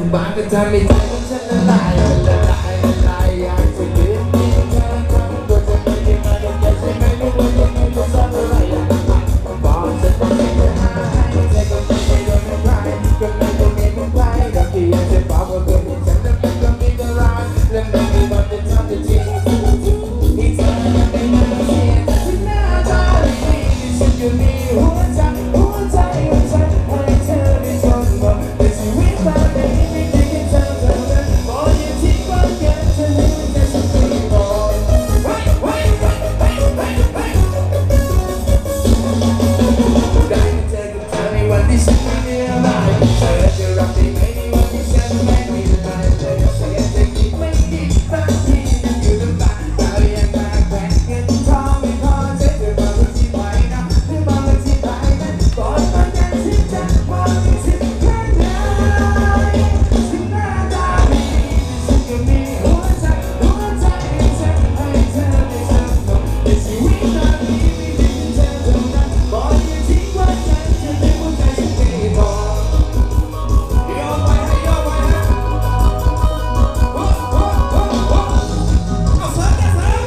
บางก็ทำให้ใจของฉันละลายละลายละลายอยากจะยืนมีเธอทั้งตัวจะไม่ได้มาได้ใช่ไหมไม่ว่ายังไงจะซ่อนอะไรบอกฉันต้องให้เธอหายใจก็ไม่ได้โดนใครก็ไม่ได้มีคนใครก็แค่อยากจะบอกว่าตัวนี้ฉันนั้นมันก็มีแต่รักและไม่มีวันจะทำได้จริงที่เธอไม่ได้มาเสียที่หน้าตาดีฉันก็มีหัวใจให้เธอได้ทนบอกในชีวิตแบบนี้ไม่ได้แค่เธอเท่านั้นบอกอย่าทิ้งความเกินเธอให้มันจะสักทีบอกได้มาเจอกับเธอในวันที่ฉันไม่มีอะไรเธอจะรับได้ไหมในวันที่ฉันไม่มีอะไรเธอเสียใจคิดไม่ดีบางทียังอยู่ลำบากเรายังมาแบ่งเงินทองไม่พอเธอจะบอกว่าที่ไหวนะไม่บอกว่าที่ไหนนั้นก่อนมากันที่จะบอกที่แค่ไหนถึงหน้าตาดีฉันก็มีหัวใจให้เธอได้ทำหมดในชีวิตตอนนี้ไม่ได้เธอเท่านั้นบอกอย่าทิ้งความเกินเธอให้หัวใจฉันไม่บอกยอมไปให้ยอมไปให้เอาเสริมกันเสริ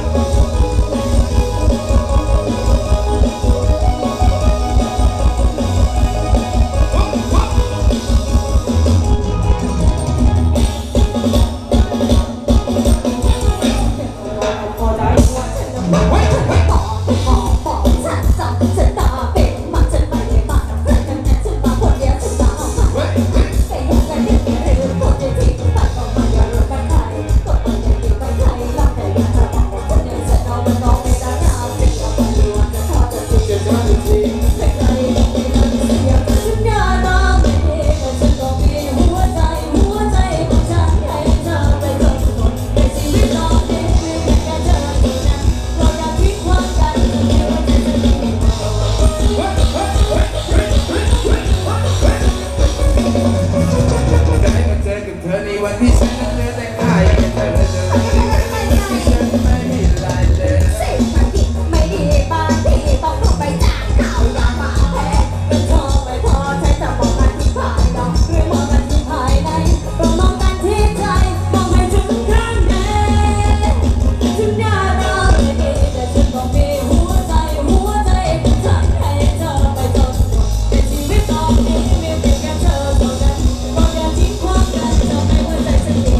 วันที่ฉันนั้นเหลือแต่กายเธอจะรักได้ไหมที่ฉันไม่มีอะไรเลยสิ่งมันผิดไม่ดีบางทีต้องลงไปจากเขาอย่ามาแพ้เป็นชอบไม่พอใช้จะมองกันที่ภายนอกหรือมองกันที่ภายในก็มองกันที่ใจมองให้ถึงข้างในถึงหน้าเราไม่ดีแต่ฉันก็มีหัวใจเป็นฉันให้เธอไปจนหมดในชีวิตตอนนี้มีเพียงแค่เธอเท่านั้นก็อย่าทิ้งความกันเธอไม่ว่าใจฉันดี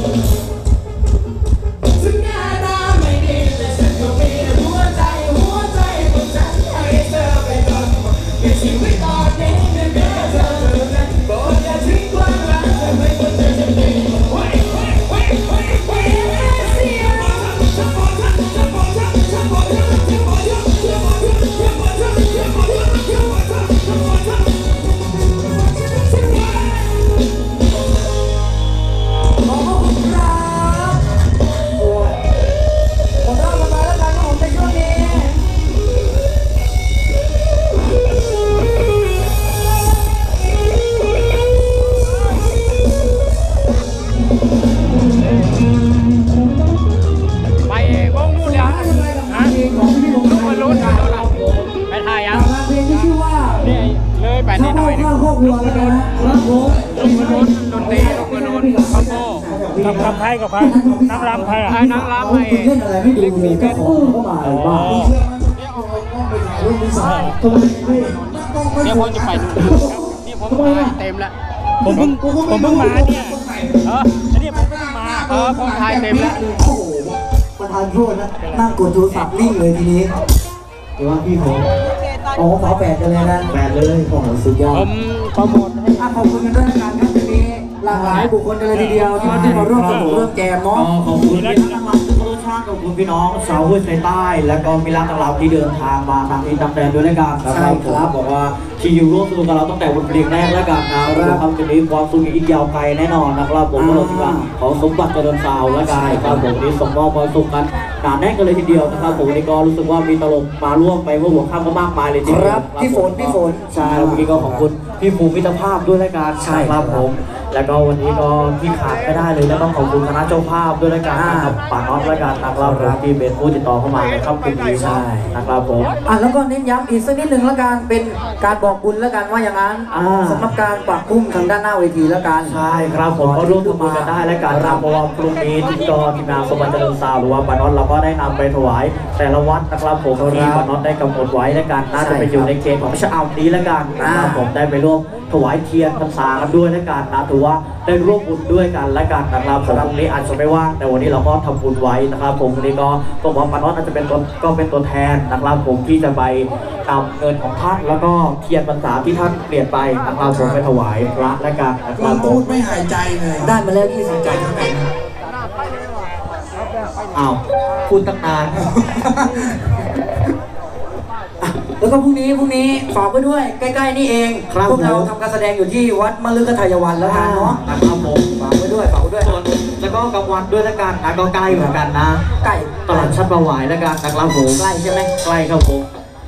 ถึงหน้าตาไม่ดีแต่ฉันก็มีหัวใจเป็นฉันให้เธอไปจนหมดในชีวิตตอนนี้มีเพียงแค่เธอเท่านั้นก็อย่าทิ้งความรักเธอไม่ว่าใจฉันดีกับใครนักรำใครอ่ะนักรำไอ้เล็กสีเพชรเดี๋ยวผมจะไปดูนี่ผมถ่ายเต็มแล้วผมเพิ่งมาเนี่ยอันนี้ผมเพิ่งมาผมถ่ายเต็มแล้วประธานโทษนะนั่งกดโทรศัพท์นิ่งเลยทีนี้หรือว่าพี่ผมอ๋อฝาแฝดกันเลยนะแฝดเลยโอ้โหสุดยอดผมโปรโมทให้ขอบคุณกันด้วยกันครับทีนี้หลากหลายบุคคลกันเลยทีเดียวที่มาร่วมสนุกร่วมแจมเนาะขอบคุณที่ตั้งรับทุกรสชาติขอบคุณพี่น้องชาวห้วยไซใต้และก็มีรักต่างเราที่เดินทางมาทางที่ต่างแดนด้วยกันนะครับผมบอกว่าที่อยู่ร่วมสนุกกับเราตั้งแต่วันเพลงแรกแล้วกันนะครับจะมีความสุขอีกยาวไกลแน่นอนนะครับผมก็เราคิดว่าขอสมบัติเจริญสาวและกันครับผมนี้ส่งมอบความสุขกันหนาแน่นกันเลยทีเดียวนะครับผมนี่ก็รู้สึกว่ามีตลกมาร่วมไปเมื่อหัวค่ำก็มากมายเลยทีเดียวพี่ฝนใช่วันนี้ก็ขอบคุณพี่ภูมิมิตรภาพด้วยแล้วกันครับผมแล้วก็วันนี้ก็ที่ขาดไม่ได้เลยและต้องขอบคุณคณะเจ้าภาพด้วยแล้วกันนะครับป่าน้องและการนะครับที่เป็นผู้ติดต่อเข้ามาในค่ำคืนนี้นะครับผมแล้วก็เน้นย้ำอีกสักนิดหนึ่งแล้วกันเป็นการบอกบอกบุญแล้วกันว่าอย่างนั้นสำหรับการปักพุ่มทางด้านหน้าเวทีแล้วกันใช่ครับผมก็ร่วมทำบุญกันได้และกันครับเพราะว่าพรุ่งนี้ที่ก็ทีมงานสมบัติเจริญซาวหรือว่าปานอตเราก็ได้นำไปถวายแต่ละวัดนะครับผมที่ปานอตได้กำหนดไว้และกันน่าจะไปอยู่ในเกณฑ์ของชะอำนี้และกันนะครับผมได้ไปร่วมถวายเทียนพรรษากันด้วยและกันนะถือว่าได้ร่วมบุญด้วยกันและกันนะครับผมพรุ่งนี้อาจจะไม่ว่างแต่วันนี้เราก็ทำบุญไว้นะครับผมวันนี้ก็บอกว่าปานอตอาจจะเป็นตัวแทนนะครับผมที่จะไปนำเงินของท่านแล้วก็เทียนพรรษาที่ท่านเปลี่ยนไปนะครับผมไปถวายพระและกันนะคมัรับนผพูมดไม่หายใจเลยได้มาแล้ว20 ใจเท่าไหร่นะอ้าวพูดตั้งนานแล้วก็พรุ่งนี้ฝากไว้ด้วยใกล้ๆนี่เองครับพวกเราผมทำการแสดงอยู่ที่วัดมฤคทายวันแล้วกันเนาะนะครับผมฝากไว้ด้วยฝากไว้ด้วยส่วนแล้วก็กลางวันด้วยแล้วกันนะก็ใกล้เหมือนกันนะใกล้ตลาดชัดประหวายแล้วกันนะครับผมใกล้ใช่ไหมใกล้ครับผม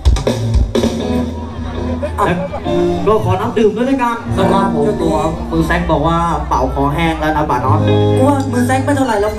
แล้วก็ขอน้ำดื่มด้วยแล้วกันนะครับผมตัวมือแซกบอกว่าเป่าคอแห้งแล้วนะป่าน็อตกูว่ามือแซกไม่เท่าไหร่แล้ว